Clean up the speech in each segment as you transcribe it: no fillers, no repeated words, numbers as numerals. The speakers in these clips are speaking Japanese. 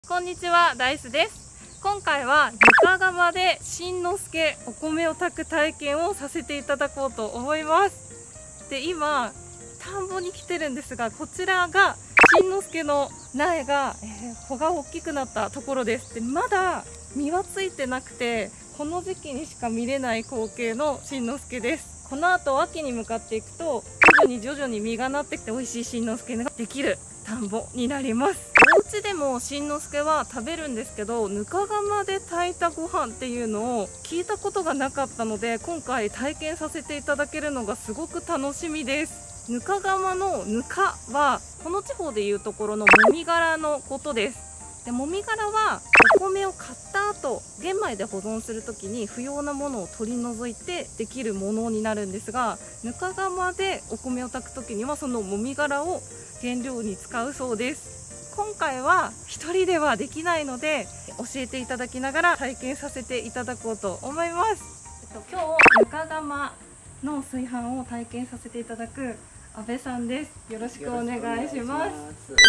こんにちは、ダイスです。今回は床釜でしんのすけお米を炊く体験をさせていただこうと思います。で、今田んぼに来てるんですが、こちらがしんのすけの苗が、穂が大きくなったところです。で、まだ実はついてなくて、この時期にしか見れない光景のしんのすけです。この後秋に向かっていくと徐々に実がなってきて美味しいしんのすけができる田んぼになります。お家でもしんのすけは食べるんですけど、ぬか釜で炊いたご飯っていうのを聞いたことがなかったので、今回体験させていただけるのがすごく楽しみです。ぬか釜のぬかはこの地方でいうところのもみ殻のことです。で、もみ殻はお米を買った後玄米で保存する時に不要なものを取り除いてできるものになるんですが、ぬか釜でお米を炊く時にはそのもみ殻を原料に使うそうです。今回は一人ではできないので教えていただきながら体験させていただこうと思います。今日ぬか釜の炊飯を体験させていただく阿部さんです。よろしくお願いします。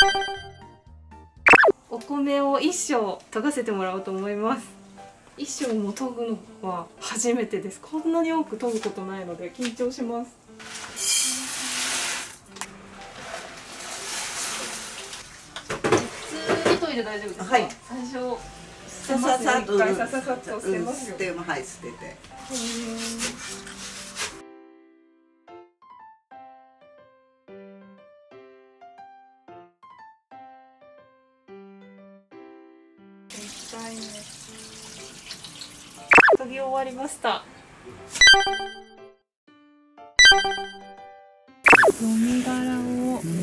お米を一升研がせてもらおうと思います。一升も研ぐのは初めてです。こんなに多く研ぐことないので緊張します。普通に研いで大丈夫ですか？はい。最初捨てますね。一回さささっと捨てますよ。 はい、捨てて。 研ぎ終わりました。もみ殻を入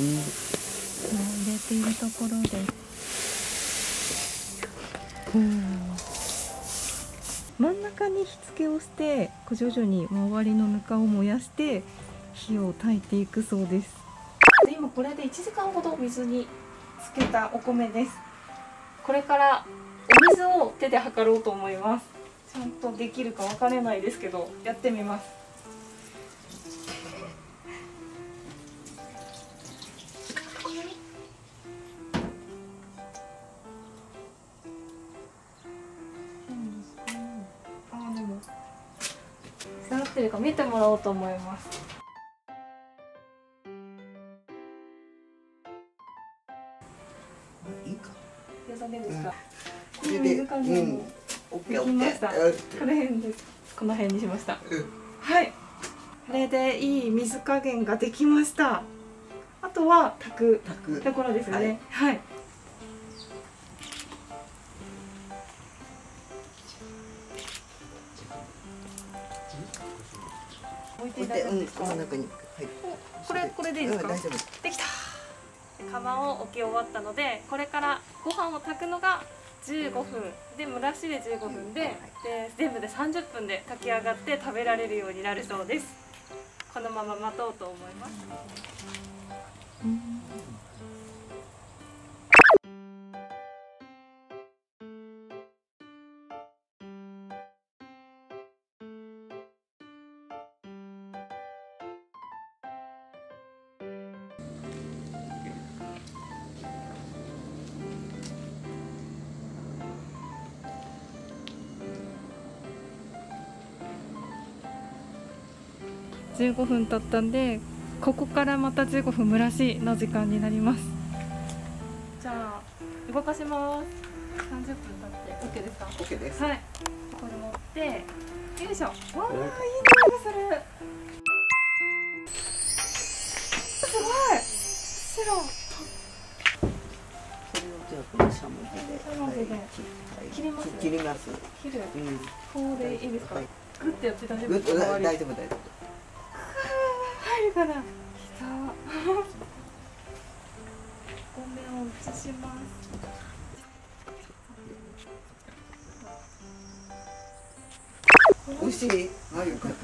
れているところです。真ん中に火付けをして徐々に周りのぬかを燃やして火を焚いていくそうです。で、今これで1時間ほど水につけたお米です。これからお水を手で測ろうと思います。ちゃんとできるかわからないですけどやってみます。でも下がってるか見てもらおうと思います。 いいか。 よさげですか。 これで、 できました。この辺です。この辺にしました。はい。これでいい水加減ができました。あとは炊くところですよね。はい。置いて大丈夫ですか？これでいいですか？ 大丈夫。 できた。釜を置き終わったので、これからご飯を炊くのが15分で、蒸らしで15分で、全部で30分で炊き上がって食べられるようになるそうです。このまま待とうと思います。15分経ったんで、ここからまた15分蒸らしの時間になります。じゃあ動かします。30分経って OK ですか？ OK です。 はい。これ持ってよいしょ。わあ、いい匂いがする。すごい白。 それをじゃあこのしゃもじで切ります。 切ります。 切る。こうでいいですか？グッてやって大丈夫大ですか？ 丈夫大丈夫。 入るかな。きた。お米を移します。 美味しい。あ、よかった。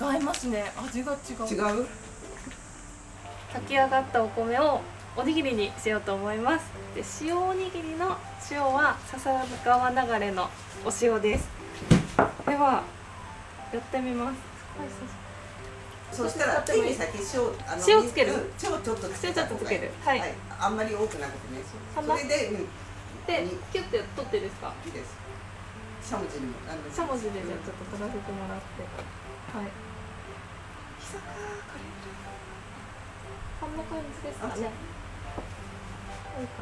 違いますね。味が違う。 違う？ 炊き上がったお米をおにぎりにしようと思います。で、塩おにぎりの塩は笹川流れのお塩です。ではやってみます。 そしたら手に先塩つける。 塩ちょっとつけた方がいい。はい。あんまり多くなくてね。それでキュッて取ってですか。 いいです。しゃもじにもしゃもじでじゃあちょっと取らせてもらって。はい。こんな感じですかね。いいか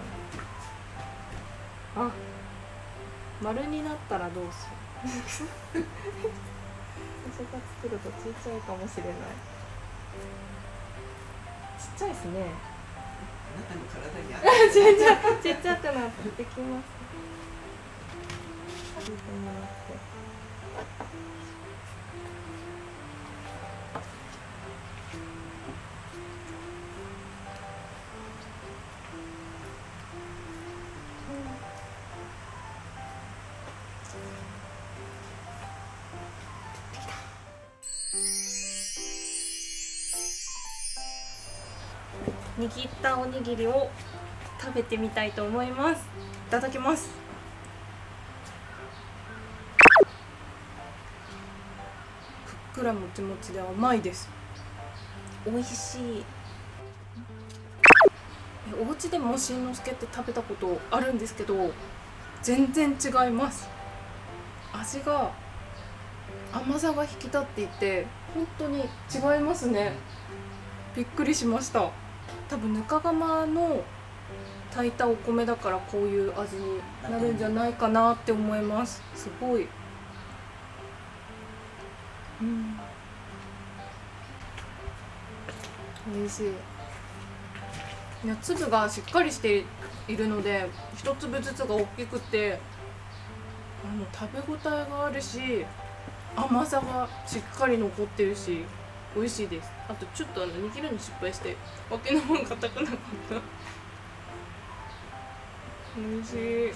な。あ、丸になったらどうしよう。私が作るとちっちゃいかもしれない。ちっちゃいですね。 あなたの体に合う。 ちっちゃくなってきます。入れてもらって。握ったおにぎりを食べてみたいと思います。いただきます。ふっくらもちもちで甘いです。美味しい。お家でもしんのすけって食べたことあるんですけど、全然違います。味が甘さが引き立っていて本当に違いますね。びっくりしました。多分ぬか釜の炊いたお米だからこういう味になるんじゃないかなって思います。すごい、美味しい。いや、粒がしっかりしているので一粒ずつが大きくて食べ応えがあるし、甘さがしっかり残ってるし美味しいです。あとちょっと握るの失敗して脇の方硬くなかった。美味しい。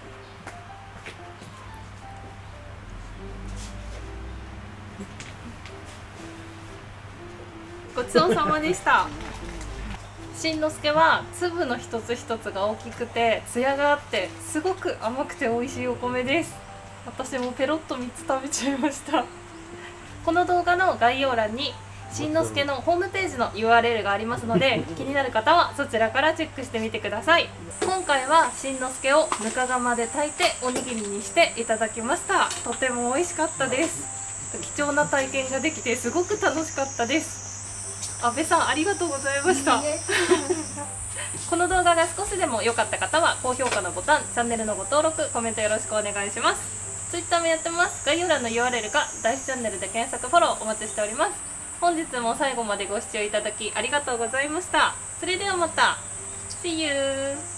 ごちそうさまでした。しんのすけは粒の一つ一つが大きくてツヤがあってすごく甘くて美味しいお米です。私もペロッと3つ食べちゃいました。この動画の概要欄にしんのすけのホームページの URL がありますので、気になる方はそちらからチェックしてみてください。今回はしんのすけをぬか釜で炊いておにぎりにしていただきました。とても美味しかったです。貴重な体験ができてすごく楽しかったです。阿部さん、ありがとうございました。この動画が少しでも良かった方は高評価のボタン、チャンネルのご登録、コメントよろしくお願いします。Twitter もやってます。概要欄の URL か大チャンネルで検索フォローお待ちしております。本日も最後までご視聴いただきありがとうございました。それではまた。See you!